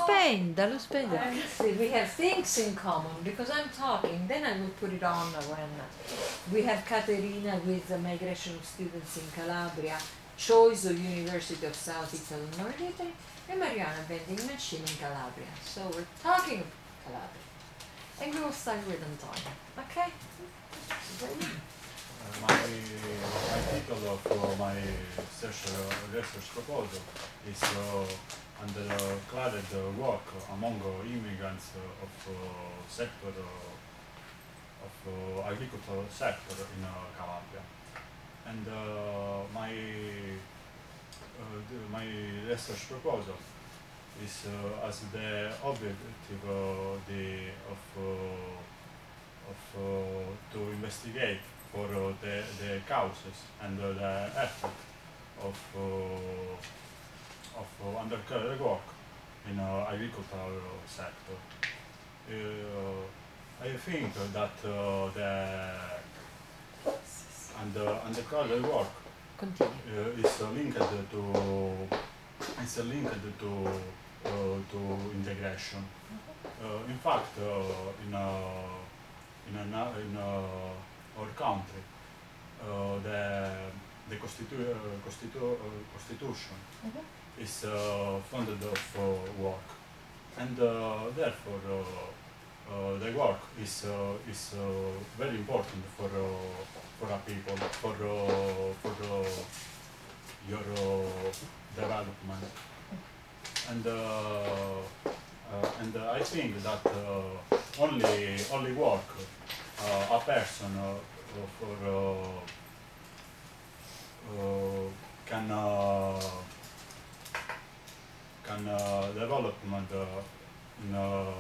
Spain, dallo Spain. See, we have things in common because I'm talking, then I will put it on when we have Caterina with the migration of students in Calabria, Choice of University of South Italy, North Italy, and Mariana vending machine in Calabria. So we're talking Calabria. And we will start with Antonio, okay? My title of my research proposal is under declared work among immigrants of sector of agricultural sector in Calabria, and my research proposal is as the objective to investigate for the causes and the effect of undercover work in agricultural sector. I think that the undercover work is linked to integration. In fact, in our country, the constitution is funded of work, and therefore the work is very important for a people, for your development, and I think that only work a person can development in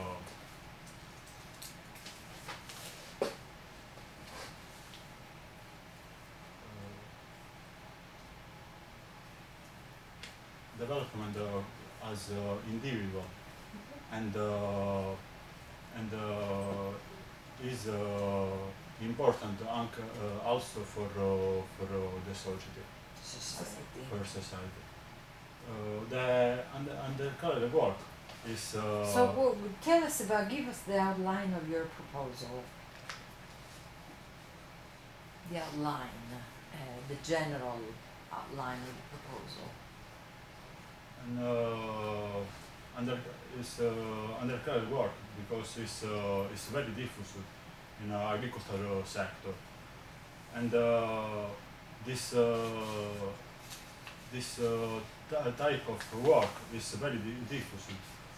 development as individual, and is important also for the society. For society. The undercover work is. So tell us give us the outline of your proposal. The outline, the general outline of the proposal. And undercover work because it's very diffused in agricultural sector, and this type of work is very diffused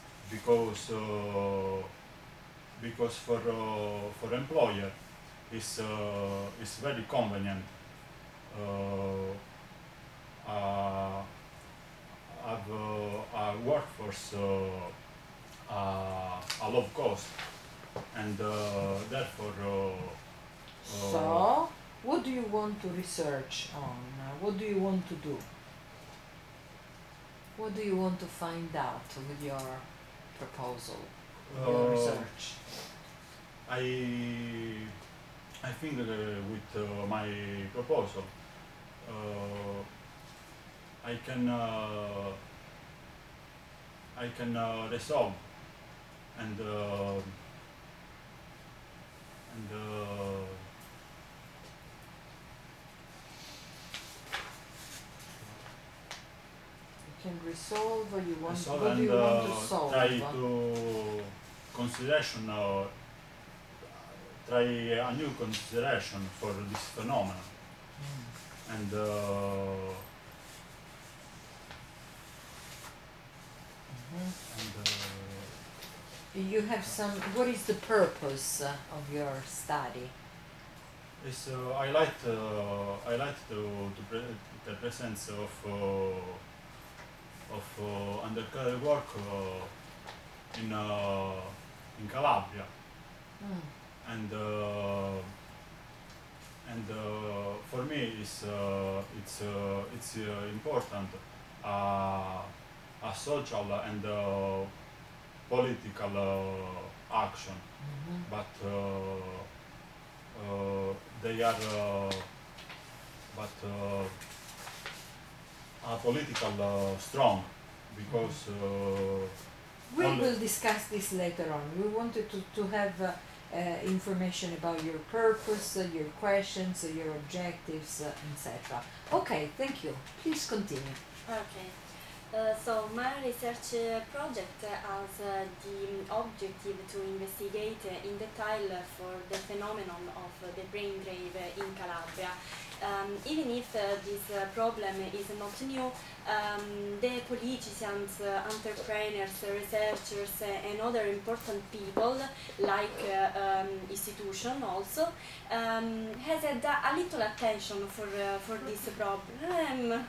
because for employer is very convenient have a workforce a low cost, and therefore. So, what do you want to research on? What do you want to do? What do you want to find out with your proposal, your research? I think with my proposal, I can resolve and can resolve, or you want resolve, what do you want to solve? Try to consideration try a new consideration for this phenomenon, and you have some. What is the purpose of your study? Is I like the presence of undercover work in Calabria, and for me it's important a social and political action, but they are are political strong because We will discuss this later on. We wanted to have information about your purpose, your questions, your objectives, etc. Okay, thank you. Please continue. Okay. So my research project has the objective to investigate in detail for the phenomenon of the brain drain in Calabria. Even if this problem is not new, the politicians, entrepreneurs, researchers, and other important people, like institutions also, has had a little attention for this problem.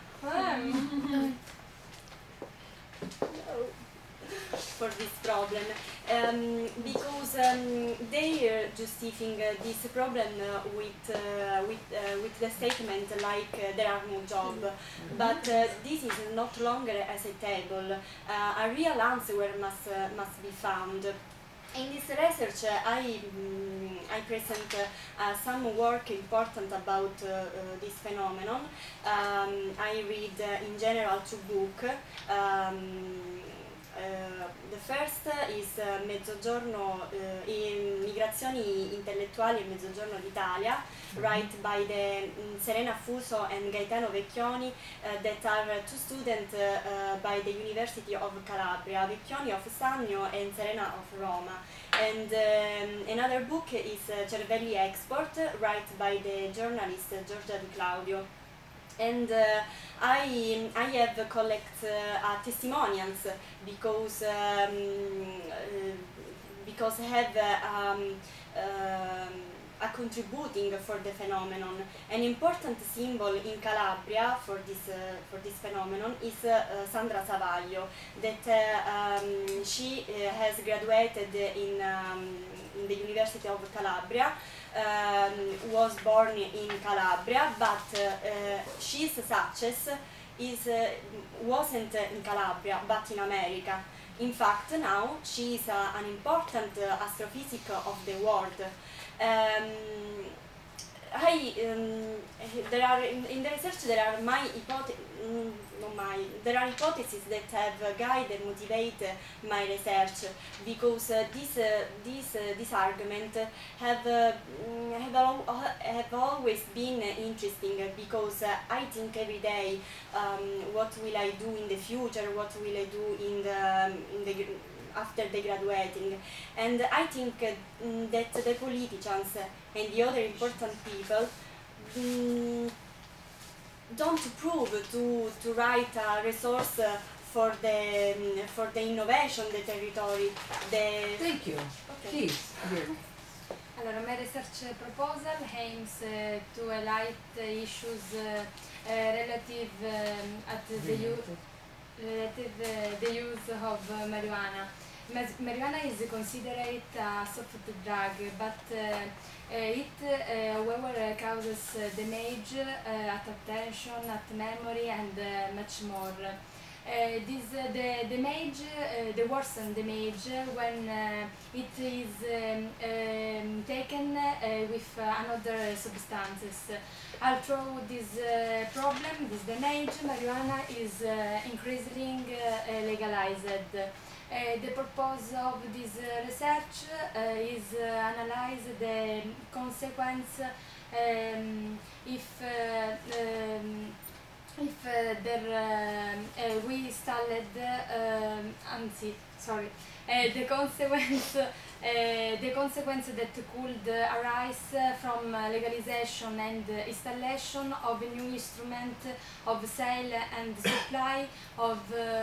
For this problem, because they are justifying this problem with the statement like there are no jobs, but this is not longer acceptable. A real answer must be found. In this research, I present some work important about this phenomenon. I read in general two books. The first is Mezzogiorno, Migrazioni intellettuali e Mezzogiorno d'Italia, written by Serena Fuso and Gaetano Vecchioni, that are two students by the University of Calabria, Vecchioni of Sannio and Serena of Roma. And another book is Cervelli Export, written by the journalist Giorgia Di Claudio. And I have collect testimonials because I have a contributing for the phenomenon. An important symbol in Calabria for this phenomenon is Sandra Savaglio, that she has graduated in the University of Calabria. Was born in Calabria, but she's success wasn't in Calabria, but in America. In fact, now she is an important astrophysic of the world. There are in the research there are there are hypotheses that have guided and motivate my research, because this argument have always been interesting, because I think every day what will I do in the future, what will I do in the after the graduating, and I think that the politicians and the other important people don't prove to write a resource for the innovation, the territory. Thank you. Okay. Please, here. Allora, my research proposal aims to highlight issues relative at the use of marijuana. Marijuana is considered a soft drug, but it, however, causes damage at attention, at memory, and much more. The damage, the worsen damage when it is taken with another substances. Although this problem, this damage, marijuana is increasingly legalized. The purpose of this research is analyze the consequence if we installed the consequence that could arise from legalization and installation of a new instrument of sale and supply of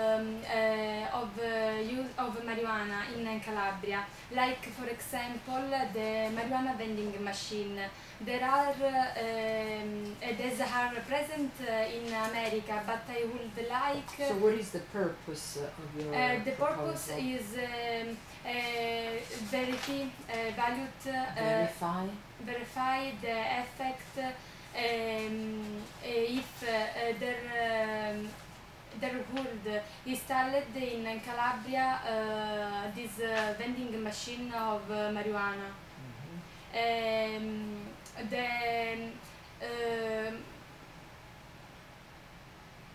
use of marijuana in Calabria, like for example the marijuana vending machine. There are these are present in America, but I would like. So what is the purpose of your the purpose proposal? is verify the effect if there would installed in Calabria this vending machine of marijuana.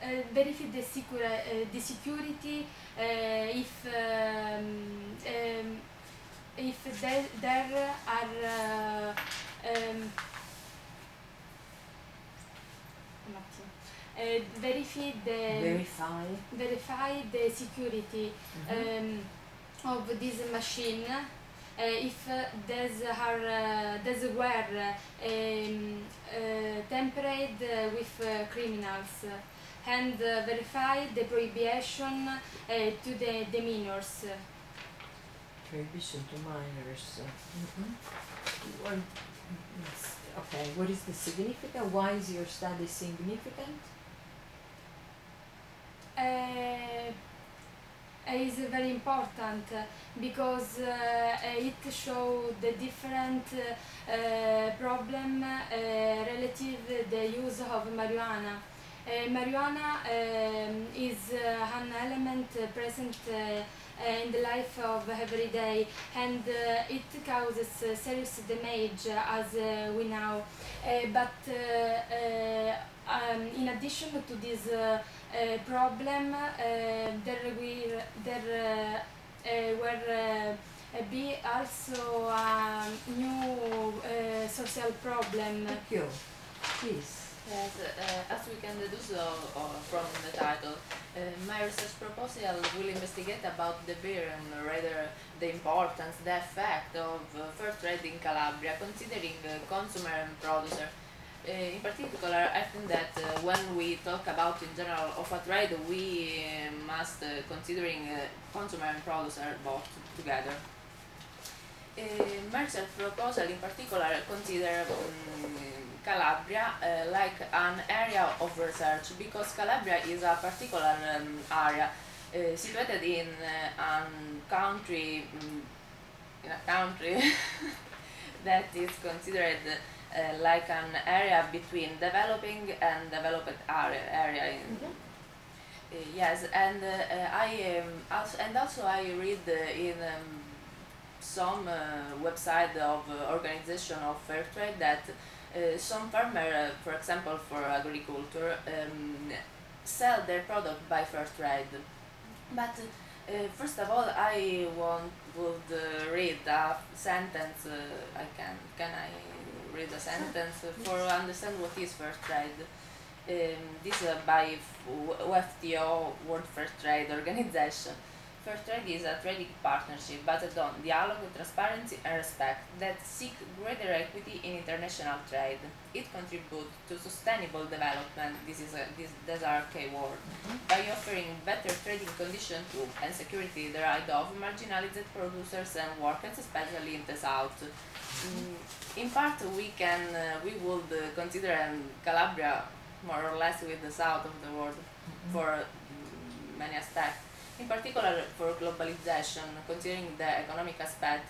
verify the security if there are un attimo. Verify the security of this machine. If these were tampered with criminals, and verify the prohibition to the minors. Prohibition to minors. Well, okay, what is the significance? Why is your study significant? Is very important because it shows the different problem relative the use of marijuana. Marijuana is an element present in the life of every day, and it causes serious damage as we know. But in addition to this problem, there will be also a new social problem. Thank you. Please. Yes, as we can deduce from the title, my research proposal will investigate about the beer and rather the importance, the effect of fair trade in Calabria, considering consumer and producer. In particular, I think that when we talk about in general of a trade, we must considering consumer and producer both together. My research proposal in particular consider Calabria like an area of research, because Calabria is a particular area situated in a country that is considered like an area between developing and developed area. Yes, and also I read in some website of organization of fair trade that some farmers, for example for agriculture, sell their product by fair trade. But first of all, I would read a sentence. Can I read a sentence for understand what is fair trade? This by WTO, World Fair Trade Organization. Fair trade is a trading partnership based on dialogue, transparency and respect that seek greater equity in international trade. It contributes to sustainable development, these are key words, by offering better trading conditions to and security the right of marginalized producers and workers, especially in the south. In part, we would consider Calabria more or less with the south of the world for many aspects. In particular for globalization, considering the economic aspect,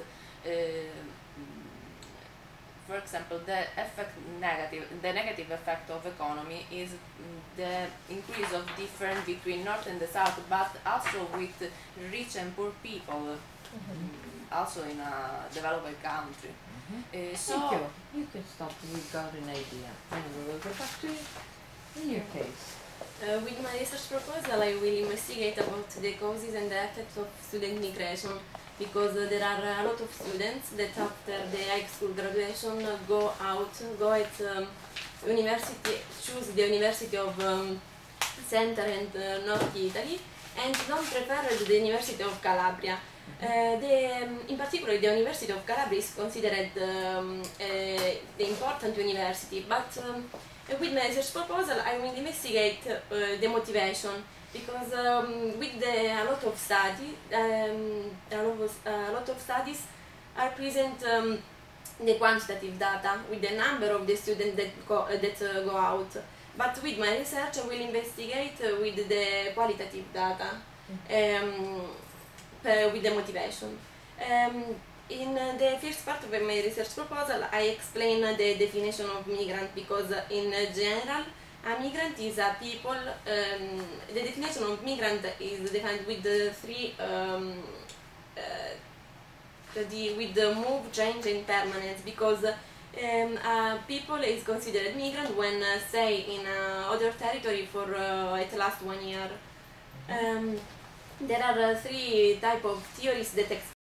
for example, the negative effect of economy is the increase of difference between north and the south, but also with rich and poor people, also in a developed country. So thank you. You can stop. We got an idea, and we will go back to you. In your case. With my research proposal, I will investigate about the causes and the effects of student migration, because there are a lot of students that after the high school graduation go at university, choose the University of Center and North Italy, and don't prefer the University of Calabria. In particular, the University of Calabria is considered the important university, but with my research proposal, I will investigate the motivation, because with a lot of studies are present the quantitative data with the number of the students that go out. But with my research, I will investigate with the qualitative data, with the motivation. In the first part of my research proposal, I explain the definition of migrant, because in general, a migrant is a people. The definition of migrant is defined with the three, with the move, change, and permanence, because People is considered migrant when stay in other territory for at last 1 year. There are three type of theories that